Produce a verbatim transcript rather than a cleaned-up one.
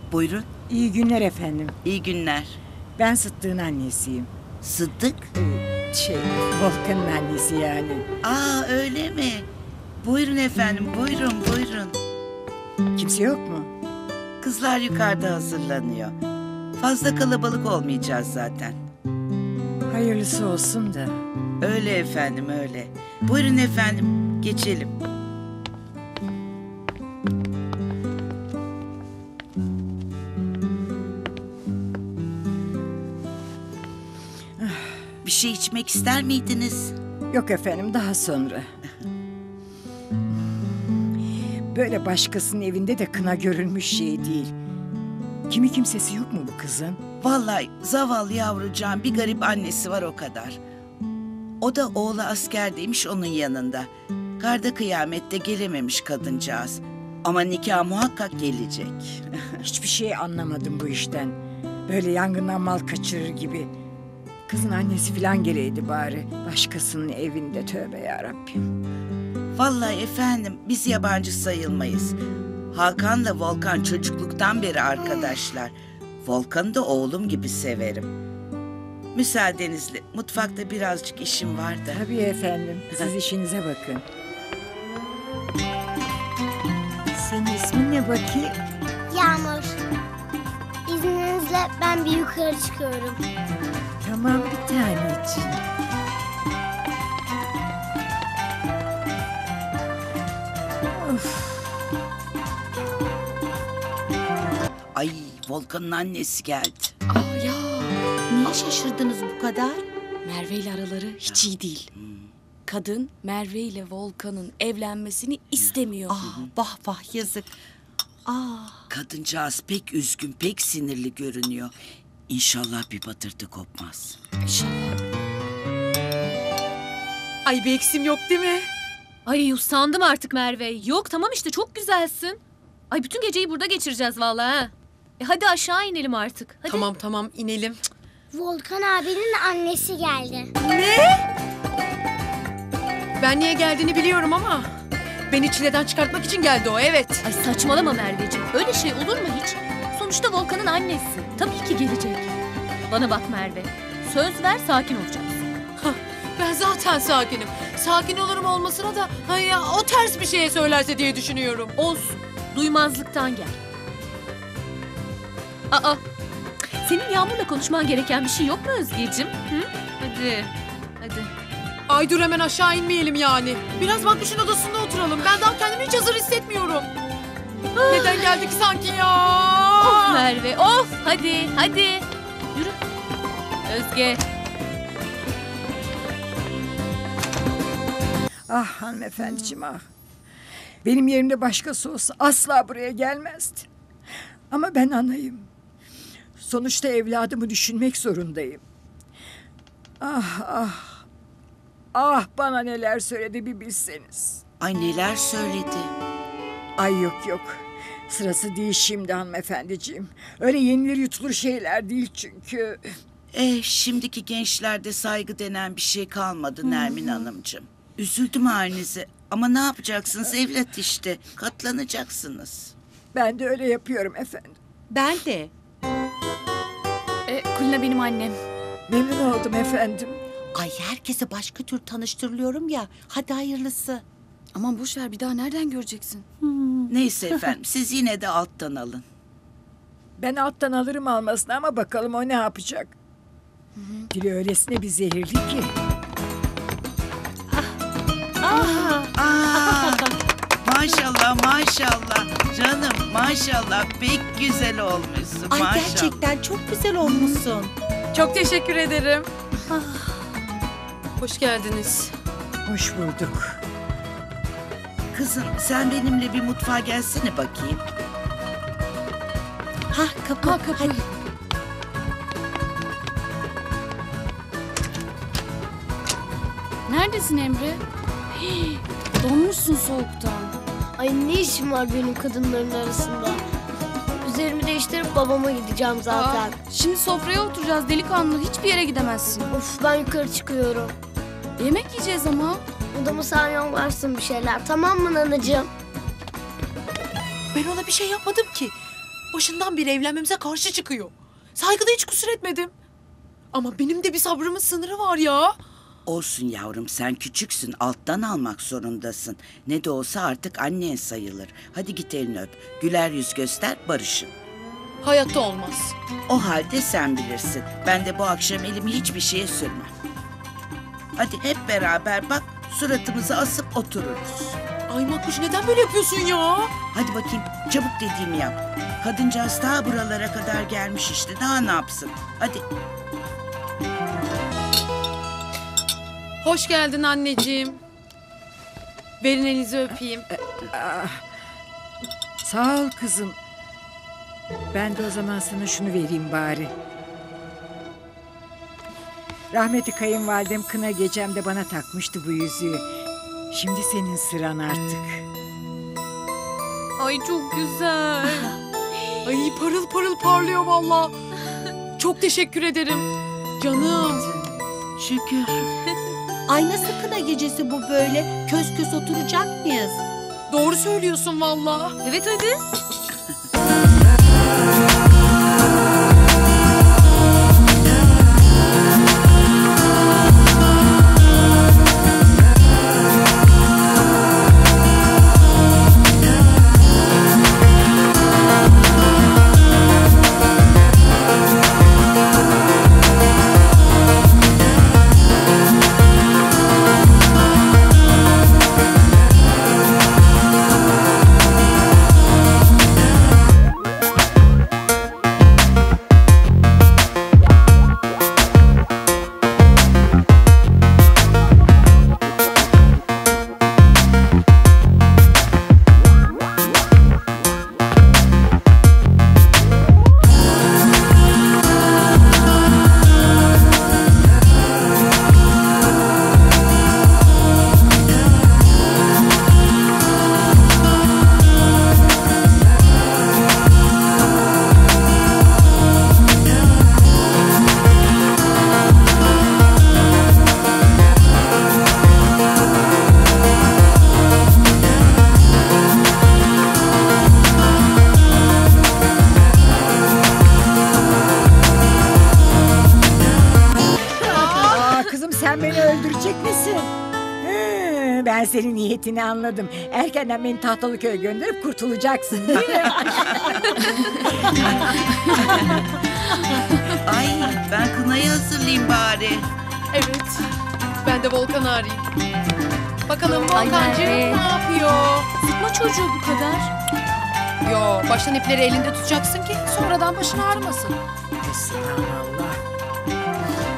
Buyurun. İyi günler efendim. İyi günler. Ben Sıddık'ın annesiyim. Sıddık? Ee, şey, Volkan'ın annesi yani. Aa öyle mi? Buyurun efendim, buyurun, buyurun. Kimse yok mu? Kızlar yukarıda hazırlanıyor. Fazla kalabalık olmayacağız zaten. Hayırlısı olsun da. Öyle efendim, öyle. Buyurun efendim, geçelim. Bir şey içmek ister miydiniz? Yok efendim, daha sonra. Böyle başkasının evinde de kına görülmüş şey değil. Kimi kimsesi yok mu bu kızın? Vallahi zavallı yavrucağın bir garip annesi var o kadar. O da oğlu askerdeymiş onun yanında. Karda kıyamette gelememiş kadıncağız. Ama nikah muhakkak gelecek. Hiçbir şey anlamadım bu işten. Böyle yangından mal kaçırır gibi. Kızın annesi falan geleydi bari. Başkasının evinde, tövbe yarabbim. Vallahi efendim biz yabancı sayılmayız. Hakan'la Volkan çocukluktan beri arkadaşlar. Volkan'ı da oğlum gibi severim. Müsaadenizle mutfakta birazcık işim var da. Tabii efendim, siz işinize bakın. Senin ismin ne bakayım? Yağmur. İzninizle ben bir yukarı çıkıyorum. Tamam, bir tane için. Of. Ay Volkan'ın annesi geldi. Aa ya, niye şaşırdınız bu kadar? Merve ile araları hiç iyi değil. Kadın Merve ile Volkan'ın evlenmesini istemiyor. Ah, vah vah yazık. Aa. Kadıncağız pek üzgün, pek sinirli görünüyor. İnşallah bir batırtı kopmaz. İnşallah. Ay bir eksim yok değil mi? Ay usandım artık Merve. Yok tamam işte çok güzelsin. Ay bütün geceyi burada geçireceğiz vallahi ha. E hadi aşağı inelim artık. Hadi. Tamam tamam inelim. Volkan abinin annesi geldi. Ben niye geldiğini biliyorum ama beni çileden çıkartmak için geldi o, evet. Ay saçmalama Merveciğim. Öyle şey olur mu hiç? Sonuçta Volkan'ın annesi. Tabii ki gelecek. Bana bak Merve. Söz ver sakin olacaksın. Hah, ben zaten sakinim. Sakin olurum olmasına da hay ya, o ters bir şeye söylerse diye düşünüyorum. Olsun. Duymazlıktan gel. Aa. Senin Yağmur'la konuşman gereken bir şey yok mu Özgeciğim? Hı? Hadi. Hadi. Ay dur, hemen aşağı inmeyelim yani. Biraz Makbuş'un odasında oturalım. Ben daha kendimi hiç hazır hissetmiyorum. Neden geldik sanki ya? Of Merve of. Hadi hadi. Yürü. Özge. Ah hanımefendiciğim ah. Benim yerimde başkası olsa asla buraya gelmezdi. Ama ben anayım. Sonuçta evladımı düşünmek zorundayım. Ah ah. Ah bana neler söyledi bir bilseniz. Ay neler söyledi. Ay yok yok. Sırası değil şimdi hanımefendiciğim. Öyle yenilir yutulur şeyler değil çünkü. Eh şimdiki gençlerde saygı denen bir şey kalmadı Nermin Hanımcığım. Üzüldüm halinize. Ama ne yapacaksınız, evlat işte. Katlanacaksınız. Ben de öyle yapıyorum efendim. Ben de. E, Kulina benim annem. Memnun oldum efendim. Ay herkese başka tür tanıştırılıyorum ya. Hadi hayırlısı. Aman boş ver, bir daha nereden göreceksin? Neyse efendim siz yine de alttan alın. Ben alttan alırım almasına ama bakalım o ne yapacak. Dili öylesine bir zehirli ki. Aa, maşallah maşallah canım maşallah pek güzel olmuşsun Ay maşallah. gerçekten çok güzel olmuşsun. Çok teşekkür ederim. Hoş geldiniz. Hoş bulduk. Kızım sen benimle bir mutfağa gelsene bakayım. Ha kapı. Ha kapı. Hadi. Neredesin Emre? Hii, donmuşsun soğuktan. Ay ne işim var benim kadınların arasında? Üzerimi değiştirip babama gideceğim zaten. Aa, şimdi sofraya oturacağız delikanlı. Hiçbir yere gidemezsin. Of ben yukarı çıkıyorum. Yemek yiyeceğiz ama. Odamı sen yollarsın bir şeyler, tamam mı nanacığım? Ben ona bir şey yapmadım ki. Başından beri evlenmemize karşı çıkıyor. Saygıda hiç kusur etmedim. Ama benim de bir sabrımın sınırı var ya. Olsun yavrum, sen küçüksün, alttan almak zorundasın. Ne de olsa artık annen sayılır. Hadi git elini öp. Güler yüz göster, barışın. Hayatta olmaz. O halde sen bilirsin. Ben de bu akşam elimi hiçbir şeye sürmem. Hadi hep beraber bak, suratımızı asıp otururuz. Ay Makbuş, neden böyle yapıyorsun ya? Hadi bakayım, çabuk dediğimi yap. Kadıncağız daha buralara kadar gelmiş işte, daha ne yapsın? Hadi. Hoş geldin anneciğim. Verin elinizi öpeyim. Sağ ol kızım. Ben de o zaman sana şunu vereyim bari. Rahmetli kayınvalidem kına gecemde bana takmıştı bu yüzüğü. Şimdi senin sıran artık. Ay çok güzel. Ay parıl parıl parlıyor valla. Çok teşekkür ederim. Canım. Şükür. Ay nasıl kına gecesi bu böyle? Köz köz oturacak mıyız? Doğru söylüyorsun valla. Evet hadi. Sen beni öldürecek misin? Hı, ben senin niyetini anladım. Erkenden beni Tahtalıköy'e gönderip kurtulacaksın değil mi? Ay, ben kınayı hazırlayayım bari. Evet. Ben de Volkan'ı arayayım. Bakalım Ay Volkancığım Merve. ne yapıyor? Sıkma çocuğu bu kadar. Yo, baştan ipleri elinde tutacaksın ki sonradan başını ağrımasın. Subhanallah.